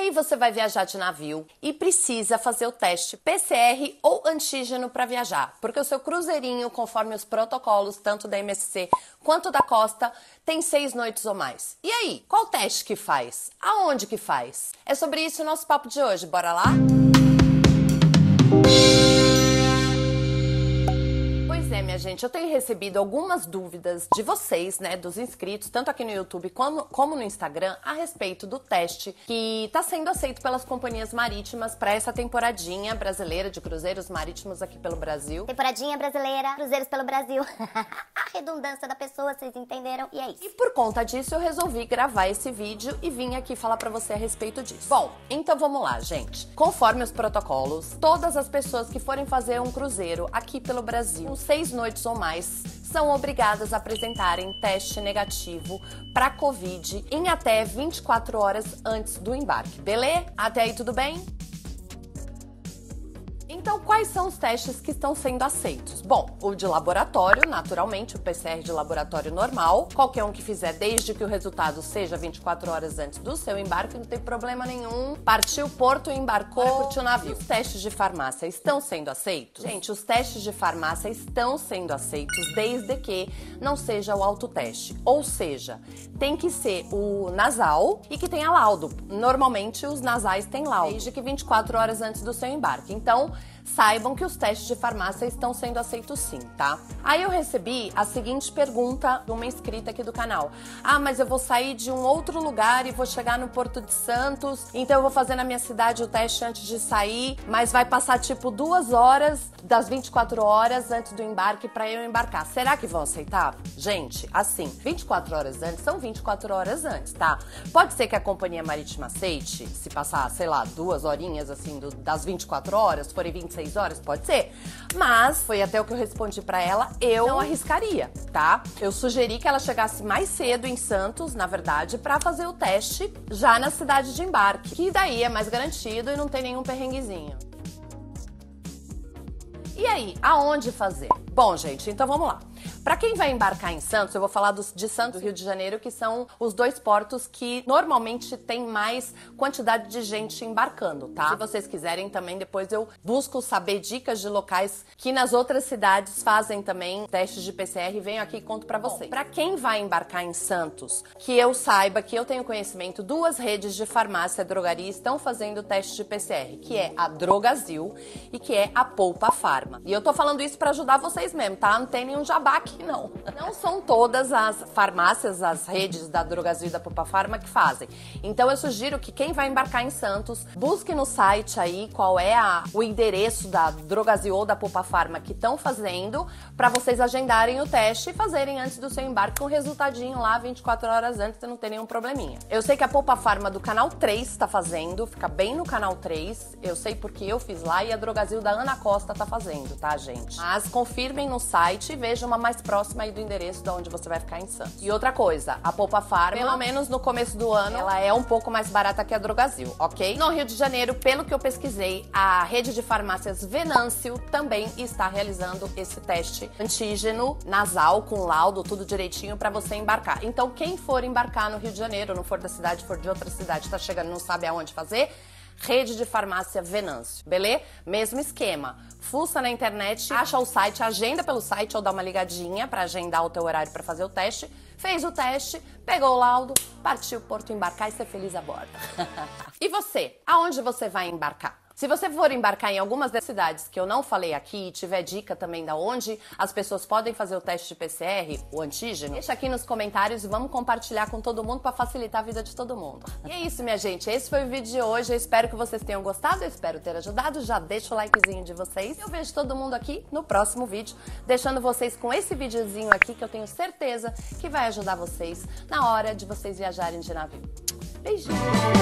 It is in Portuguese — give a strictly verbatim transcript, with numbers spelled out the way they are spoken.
aí você vai viajar de navio e precisa fazer o teste P C R ou antígeno para viajar, porque o seu cruzeirinho, conforme os protocolos, tanto da M S C quanto da Costa, tem seis noites ou mais. E aí, qual teste que faz? Aonde que faz? É sobre isso o nosso papo de hoje, bora lá? É, minha gente, eu tenho recebido algumas dúvidas de vocês, né, dos inscritos, tanto aqui no YouTube como, como no Instagram, a respeito do teste que está sendo aceito pelas companhias marítimas para essa temporadinha brasileira de cruzeiros marítimos aqui pelo Brasil. Temporadinha brasileira, cruzeiros pelo Brasil. A redundância da pessoa, vocês entenderam? E é isso. E por conta disso eu resolvi gravar esse vídeo e vim aqui falar para você a respeito disso. Bom, então vamos lá, gente. Conforme os protocolos, todas as pessoas que forem fazer um cruzeiro aqui pelo Brasil, com seis noites ou mais, são obrigadas a apresentarem teste negativo para Covid em até vinte e quatro horas antes do embarque. Beleza? Até aí tudo bem? Então, quais são os testes que estão sendo aceitos? Bom, o de laboratório, naturalmente, o P C R de laboratório normal. Qualquer um que fizer, desde que o resultado seja vinte e quatro horas antes do seu embarque, não tem problema nenhum. Partiu o porto, embarcou, curtiu o navio. Os testes de farmácia estão sendo aceitos? Gente, os testes de farmácia estão sendo aceitos desde que não seja o autoteste. Ou seja, tem que ser o nasal e que tenha laudo. Normalmente, os nasais têm laudo, desde que vinte e quatro horas antes do seu embarque. Então, saibam que os testes de farmácia estão sendo aceitos sim, tá? Aí eu recebi a seguinte pergunta de uma inscrita aqui do canal. Ah, mas eu vou sair de um outro lugar e vou chegar no Porto de Santos, então eu vou fazer na minha cidade o teste antes de sair, mas vai passar tipo duas horas das vinte e quatro horas antes do embarque para eu embarcar. Será que vão aceitar? Gente, assim, vinte e quatro horas antes são vinte e quatro horas antes, tá? Pode ser que a companhia marítima aceite, se passar, sei lá, duas horinhas assim do, das vinte e quatro horas, forem vinte e seis horas, pode ser. Mas foi até o que eu respondi pra ela, eu não arriscaria, tá? Eu sugeri que ela chegasse mais cedo em Santos, na verdade, pra fazer o teste já na cidade de embarque, que daí é mais garantido e não tem nenhum perrenguezinho. E aí, aonde fazer? Bom, gente, então vamos lá. Para quem vai embarcar em Santos, eu vou falar dos, de Santos e Rio de Janeiro, que são os dois portos que normalmente tem mais quantidade de gente embarcando, tá? Se vocês quiserem também, depois eu busco saber dicas de locais que nas outras cidades fazem também testes de P C R e venho aqui e conto para vocês. Para quem vai embarcar em Santos, que eu saiba, que eu tenho conhecimento, duas redes de farmácia e drogaria estão fazendo teste de P C R, que é a Drogasil e que é a Poupa Farma. E eu tô falando isso para ajudar vocês mesmo, tá? Não tem nenhum jabá aqui. Não. Não são todas as farmácias, as redes da Drogasil e da Poupa Farma que fazem. Então eu sugiro que quem vai embarcar em Santos, busque no site aí qual é a, o endereço da Drogasil ou da Poupa Farma que estão fazendo, para vocês agendarem o teste e fazerem antes do seu embarque com o resultadinho lá vinte e quatro horas antes e não ter nenhum probleminha. Eu sei que a Poupa Farma do canal três está fazendo, fica bem no canal três, eu sei porque eu fiz lá, e a Drogasil da Ana Costa tá fazendo, tá, gente? Mas confirmem no site e vejam uma mais próxima aí do endereço de onde você vai ficar em Santos. E outra coisa, a Poupa Farma, pelo menos no começo do ano, ela é um pouco mais barata que a Drogasil, ok? No Rio de Janeiro, pelo que eu pesquisei, a rede de farmácias Venâncio também está realizando esse teste antígeno nasal com laudo, tudo direitinho para você embarcar. Então, quem for embarcar no Rio de Janeiro, não for da cidade, for de outra cidade, tá chegando, não sabe aonde fazer, rede de farmácia Venâncio, beleza? Mesmo esquema. Fuça na internet, acha o site, agenda pelo site ou dá uma ligadinha pra agendar o teu horário pra fazer o teste. Fez o teste, pegou o laudo, partiu o porto embarcar e ser feliz a bordo. E você? Aonde você vai embarcar? Se você for embarcar em algumas das cidades que eu não falei aqui e tiver dica também da onde as pessoas podem fazer o teste de P C R, o antígeno, deixa aqui nos comentários e vamos compartilhar com todo mundo para facilitar a vida de todo mundo. E é isso, minha gente. Esse foi o vídeo de hoje. Eu espero que vocês tenham gostado, eu espero ter ajudado. Já deixa o likezinho de vocês. Eu vejo todo mundo aqui no próximo vídeo, deixando vocês com esse videozinho aqui que eu tenho certeza que vai ajudar vocês na hora de vocês viajarem de navio. Beijinho!